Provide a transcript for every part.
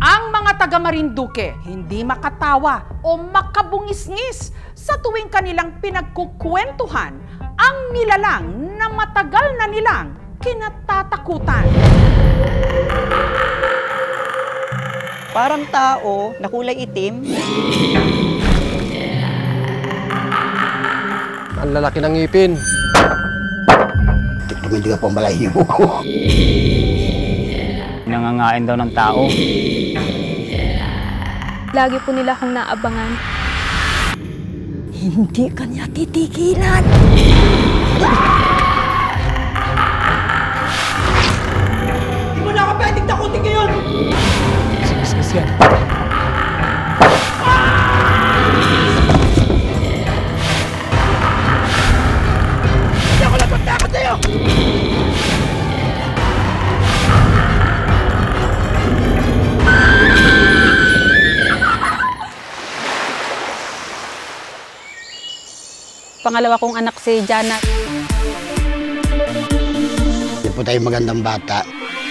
Ang mga taga Marinduque hindi makatawa o makabungis-ngis sa tuwing kanilang pinagkukwentuhan ang nilalang na matagal na nilang kinatatakutan. Parang tao na kulay itim. Ang lalaki ng ngipin. Hindi ka pambalahin mo ko. Nangangain daw ng tao. Lagi po nila akong naabangan. Hindi kanya titigilan. Hindi mo na ako pwedeng takutin ngayon! Sige yan. Hindi ako natatakot sa'yo! Pangalawa kong anak si Jana. Hindi po tayo magandang bata.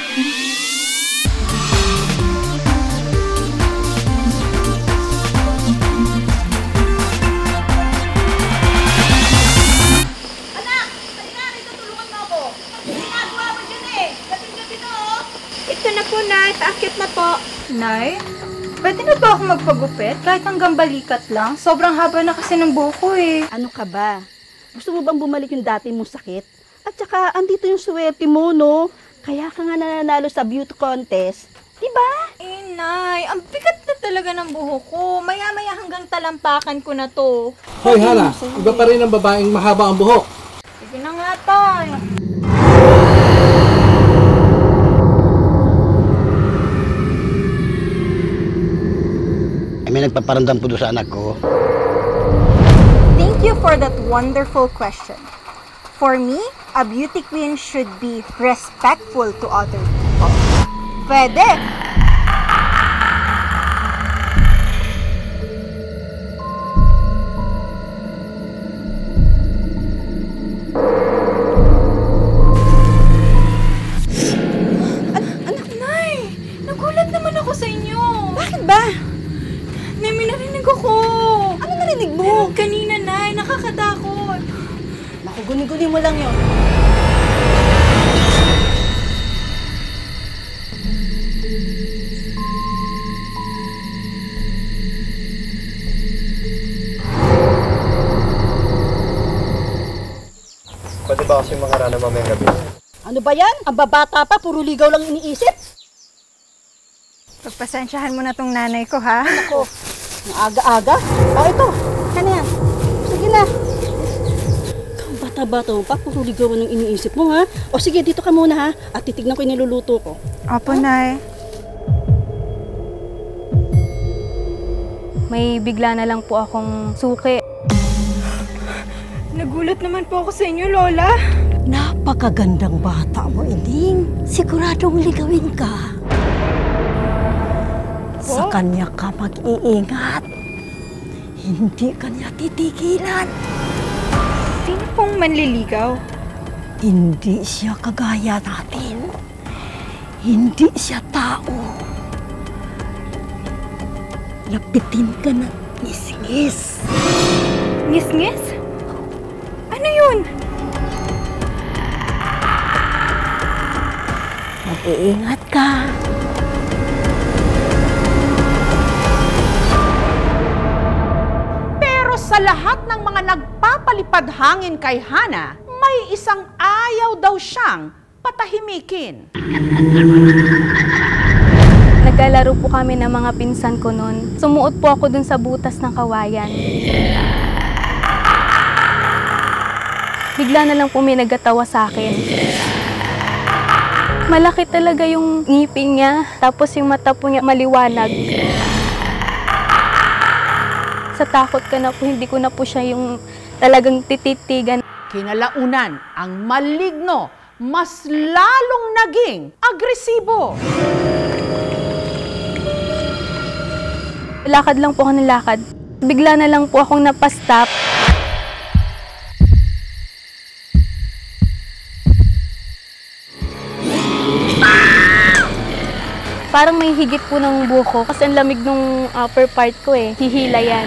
Ito na po, Nay. Paakit na po. Nay, pwede na ba ako magpagupit? Kahit hanggang balikat lang. Sobrang haba na kasi ng buhok ko eh. Ano ka ba? Gusto mo bang bumalik yung dati mong sakit? At saka, andito yung swerte mo, no? Kaya ka nga nananalo sa beauty contest. Diba? Eh, Nay, ang bigat na talaga ng buhok ko. Maya-maya hanggang talampakan ko na to. Hoy, Hana, iba pa rin ang babaeng mahaba ang buhok. Sige na nga, Tay. May nagpaparamdam po doon sa anak ko. Thank you for that wonderful question. For me, a beauty queen should be respectful to other people. Pwede! Anak, Nay! Nagulat naman ako sa inyo! Bakit ba? Nay, may narinig ako! Ano narinig mo? Kanina, Nay, nakakatakot. Naku, guni-guni mo lang yun. Pwede ba kasi mangarana mamayang gabi? Ano ba yan? Ang babata pa, puro ligaw lang iniisip. Pagpasensyahan mo na tong nanay ko, ha? Ako, ang aga-aga. O ito, ano yan? Sige na. Ikaw, bata-bata mo pa, puro ligawan ng iniisip mo, ha? O sige, dito ka muna, ha? At titignan ko yung niluluto ko. Opo, Nay. May bigla na lang po akong suki. Nagulat naman po ako sa inyo, Lola. Napakagandang bata mo, Ining. Siguradong ligawin ka. Sa kanya ka mag-iingat. Hindi kanya titigilan. Sino pong manliligaw? Hindi siya kagaya natin. Hindi siya tao. Lapitin ka na, ngis-ngis. Ngis-ngis? Ano yun? Mag-iingat ka. Pero sa lahat ng mga nagpapalipad hangin kay Hana, may isang ayaw daw siyang patahimikin. Naglalaro po kami ng mga pinsan ko noon. Sumuot po ako dun sa butas ng kawayan. Bigla na lang po may nagatawa sa akin. Malaki talaga yung ngipin niya, tapos yung mata po niya maliwanag. Sa takot ka na po, hindi ko na po siya yung talagang tititigan. Kinalaunan, ang maligno, mas lalong naging agresibo. Lakad lang po ako ng lakad. Bigla na lang po akong napastop. Parang may higit po ng buko kasi ang lamig nung upper part ko eh. Hihila yan.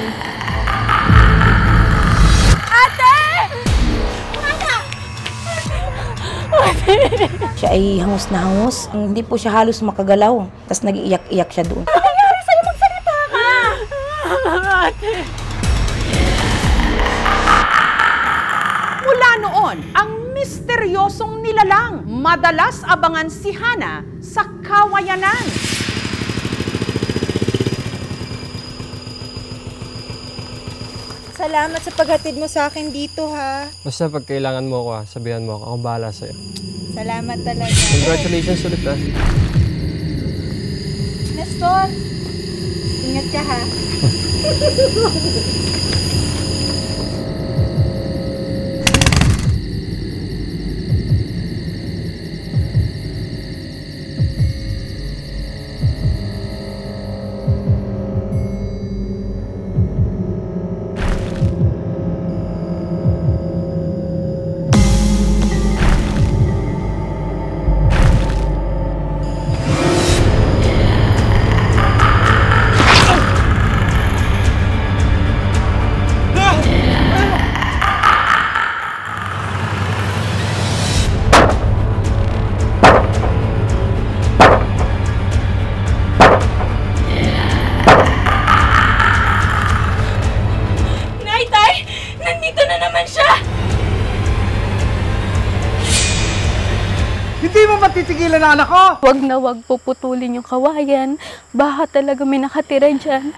Siya ay hangus na hangus. Hindi po siya halos makagalaw. Tapos nag-iyak-iyak siya doon. Mula noon, ang misteryosong nilalang madalas abangan si Hana sa kawayanan. Salamat sa paghatid mo sa akin dito, ha? Basta pag kailangan mo ako, sabihan mo ako. Ako bahala sa'yo. Salamat talaga. Congratulations ulit, ha. Nestor, ingat ka, ha? Hindi mo matitigilan ang anak ko! Wag na wag puputulin yung kawayan. Baka talaga may nakatira dyan.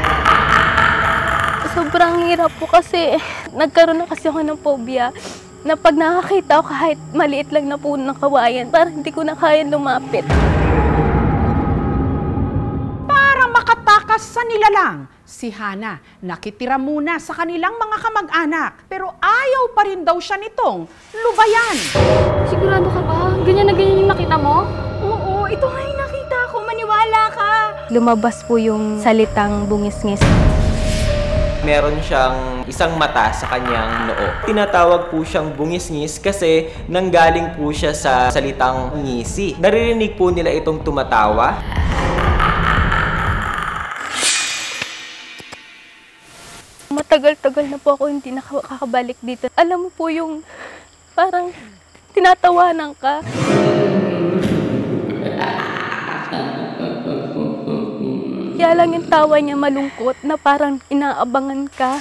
Sobrang hirap po kasi nagkaroon na kasi ako ng phobia na pag nakakita ko kahit maliit lang na puno ng kawayan, parang hindi ko na kaya lumapit. Para makatakas sa nilalang, si Hana nakitira muna sa kanilang mga kamag-anak pero ayaw pa rin daw siya nitong lubayan. Sigurado ka ba? Ganyan na ganyan yung nakita mo? Oo, ito nga yung nakita ko. Maniwala ka. Lumabas po yung salitang bungis-ngis. Meron siyang isang mata sa kanyang noo. Tinatawag po siyang bungis-ngis kasi nanggaling po siya sa salitang ngisi. Naririnig po nila itong tumatawa. Matagal-tagal na po ako hindi nakakabalik dito. Alam mo po yung parang tinatawanan ka. Kaya lang yung tawa niya malungkot na parang inaabangan ka.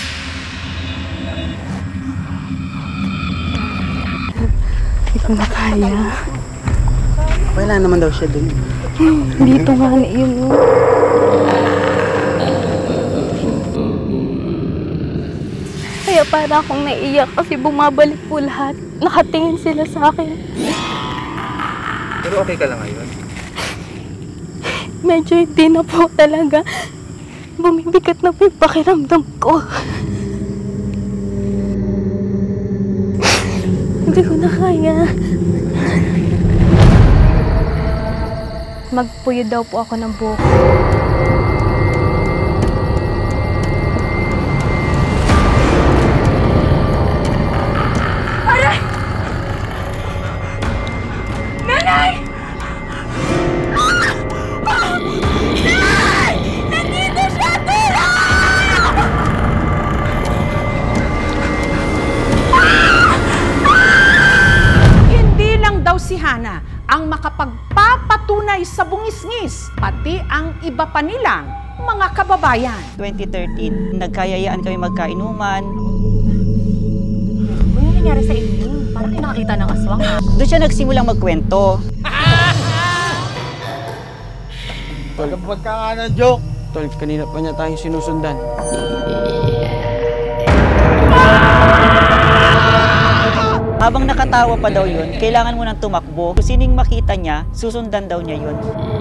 Hindi ko na kaya. Wala naman daw siya dun. Dito nga na yun. Kaya para akong naiiyak kasi bumabalik po lahat. Nakatingin sila sa akin. Pero okay ka lang ngayon? Medyo hindi na po talaga. Bumibigat na po yung pakiramdam ko. Hindi ko na kaya. Magpuyo daw po ako ng buhok. Aray! Nanay! Si Hana ang makapagpapatunay sa bungis-ngis, pati ang iba pa nilang mga kababayan. 2013, nagkayayaan kami magkainuman. Ano yung nangyari sa inyo? Parang kayo nakakita ng aswang ha? Doon siya nagsimulang magkwento. Pagkapag ka nga ng joke. Tol, kanina pa niya tayong sinusundan. Habang nakatawa pa daw yun, kailangan mo nang tumakbo. Kung sining makita niya, susundan daw niya yun.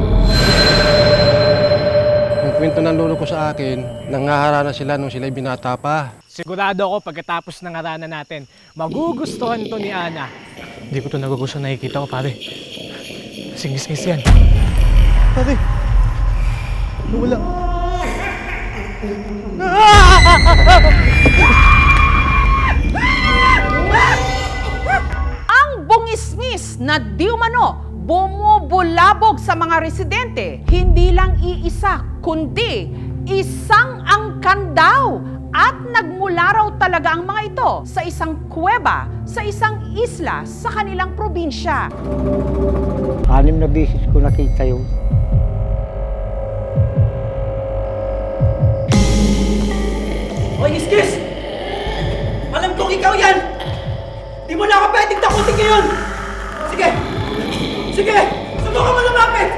Yung kwento ng lolo ko sa akin, nangaharana sila nung sila'y binata pa. Sigurado ako pagkatapos ng harana natin, magugustuhan to ni Ana. Hindi ko to nagugustuhan, nakikita ko pare. Singis-ngis yan. Pare, wala. Ang bungis-ngis na di umano bumubulabog sa mga residente. Hindi lang iisa, kundi isang angkan daw. At nagmula raw talaga ang mga ito sa isang kuweba, sa isang isla sa kanilang probinsya. 6 na beses ko nakita yun. Hoy, Iskis! Alam kong ikaw yan! Di mo na ako pwedeng takutin ngayon! Sige! Sige! Subukan mo lumapit!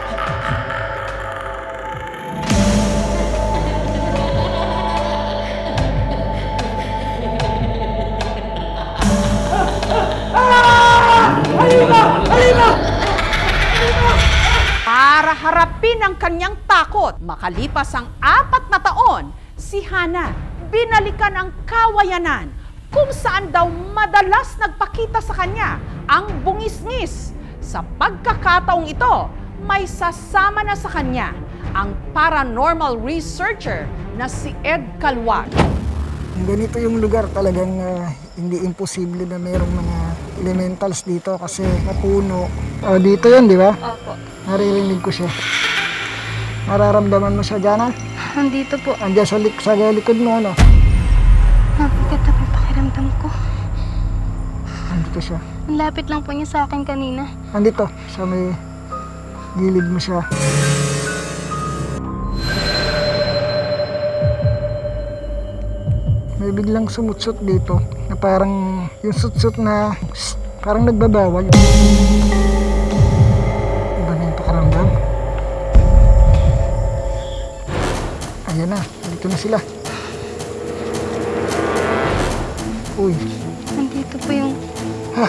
Para harapin ang kanyang takot, makalipas ang 4 na taon, si Hana binalikan ang kawayanan kung saan daw madalas nagpakita sa kanya ang bungisngis. Sa pagkakataong ito, may sasama na sa kanya ang paranormal researcher na si Ed Calwag. Ganito yung lugar talagang hindi imposible na mayroong mga elementals dito kasi napuno. Dito yun, di ba? Opo. Naririnig ko siya. Nararamdaman mo siya dyan, ha? Nandito po. Andiyan sa likod mo, ano? Nabigat na po yung pakiramdam ko. Nandito siya. Ang lapit lang po niya sa akin kanina. Nandito, sa may gilid mo siya. May biglang sumutsut dito na parang yung sutsut na parang nagbabawal. Iba na yung pakaramdam. Ayan na, dito na sila. Uy. Nandito po yung... Ha?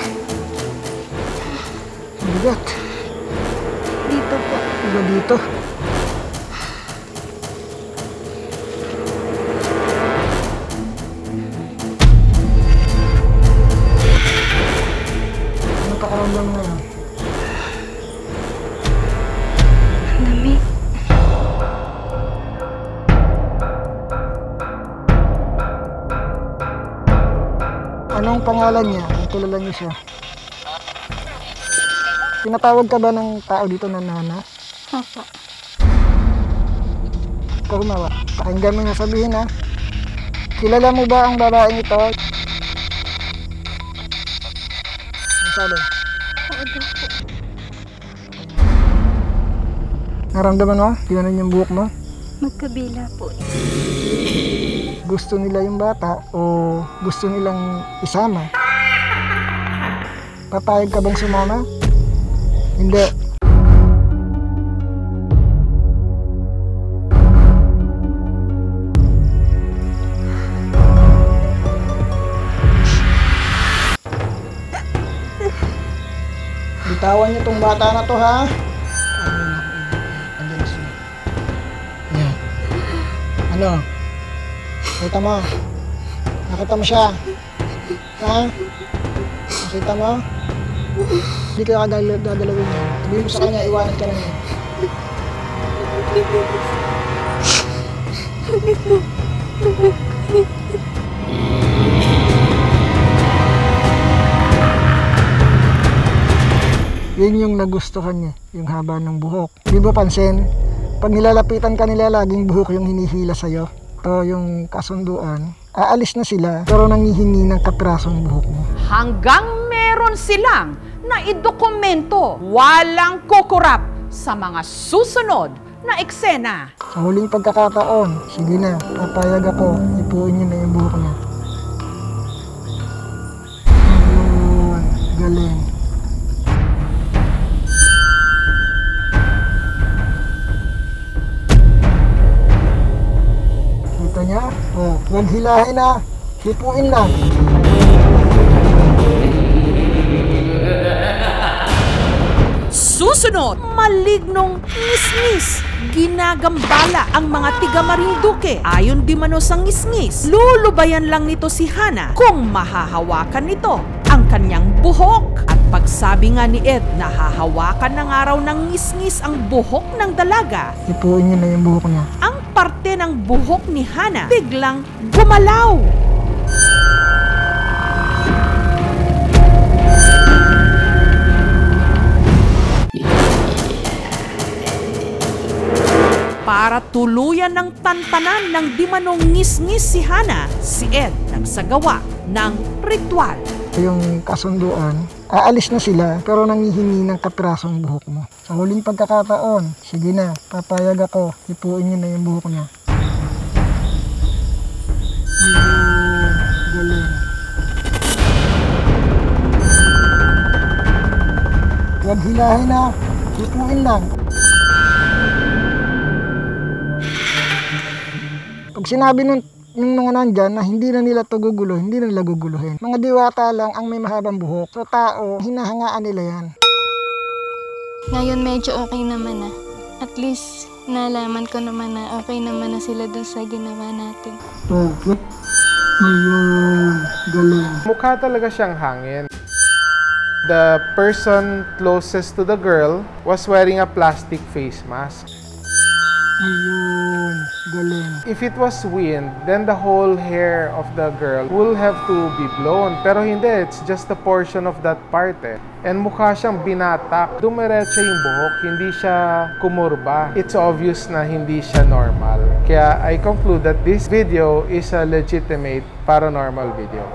Bigat. Dito po. Iba dito. Ano pakaramdam na yun? Lamig. Anong pangalan niya? Kilala niyo siya. Tinatawag ka ba ng tao dito na Nana? Opo. Ikaw humawa. Pakinggan mo niya sabihin, ha? Kilala mo ba ang babaeng ito? Ano sabi? Oo daw po. Naramdaman mo? Tingnan yung buhok mo? Magkabila po. Gusto nila yung bata o gusto nilang isama? Papayag ka bang sumama? Hindi. Bitawan niyo tong bata na to, ha? Yan. Ano? Nakita mo? Nakita mo siya? Ha? Nakita mo? Hindi ka dadalawin niya. Sabihin mo sa kanya, iwanan ka na niya. Yun yung nagustuhan niya, yung haba ng buhok. Di ba pansin? Pag nilalapitan ka nila, laging buhok yung hinihila sa'yo. Ito yung kasunduan. Aalis na sila, pero nangihingi ng kaprasong buhok mo. Hanggang meron silang naidokumento, walang kukurap sa mga susunod na eksena. Sa huling pagkakataon, sige na, papayag ako, ipuin niyo na yung buhok niya. Ayun, galing. Kita niya? Oh, huwag hilahin na, hipuin lang. Susunod, malignong ngisngis. Ginagambala ang mga tiga Marinduque. Ayon di mano sa ngisngis, lulubayan lang nito si Hana kung mahahawakan nito ang kanyang buhok. At pagsabi nga ni Ed, nahahawakan ng araw ng ngisngis ang buhok ng dalaga. Hipuin niyo na yung buhok niya. Ang parte ng buhok ni Hana biglang gumalaw. Para tuluyan ng tantanan ng di manong ngis-ngis si Hana, si Ed nagsagawa ng ritual. Yung kasunduan, aalis na sila pero nangihingi ng kapirasong buhok mo. Sa huling pagkakataon, sige na, papayag ako, ipuin niyo na yung buhok niya. Galing. Huwag hilahin na, ipuin lang. Pag sinabi ng mga nandyan na hindi na nila ito gugulo, hindi na nila guguluhin. Mga diwata lang ang may mahabang buhok. Sa tao, hinahangaan nila yan. Ngayon medyo okay naman na. At least nalaman ko naman na okay naman na sila dun sa ginawa natin. Okay. Ayun, galing. Mukha talaga siyang hangin. The person closest to the girl was wearing a plastic face mask. Ayun, galing. If it was wind, then the whole hair of the girl will have to be blown. Pero hindi, it's just a portion of that part eh. And mukha siyang binatak. Dumiretso yung buhok, hindi siya kumurba. It's obvious na hindi siya normal. Kaya I conclude that this video is a legitimate paranormal video.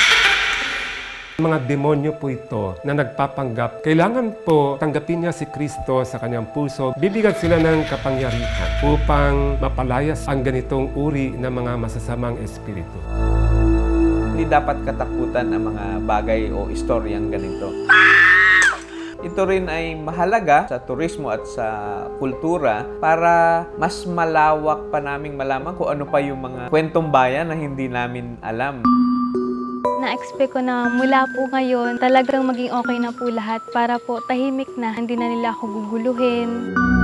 Mga demonyo po ito na nagpapanggap. Kailangan po tanggapin niya si Kristo sa kanyang puso. Bibigyan sila ng kapangyarihan upang mapalayas ang ganitong uri ng mga masasamang espiritu. Hindi dapat katakutan ang mga bagay o istoryang ganito. Ito rin ay mahalaga sa turismo at sa kultura para mas malawak pa naming malaman kung ano pa yung mga kwentong bayan na hindi namin alam. Na-expect ko na mula po ngayon talagang maging okay na po lahat para po tahimik na, hindi na nila ako guguluhin.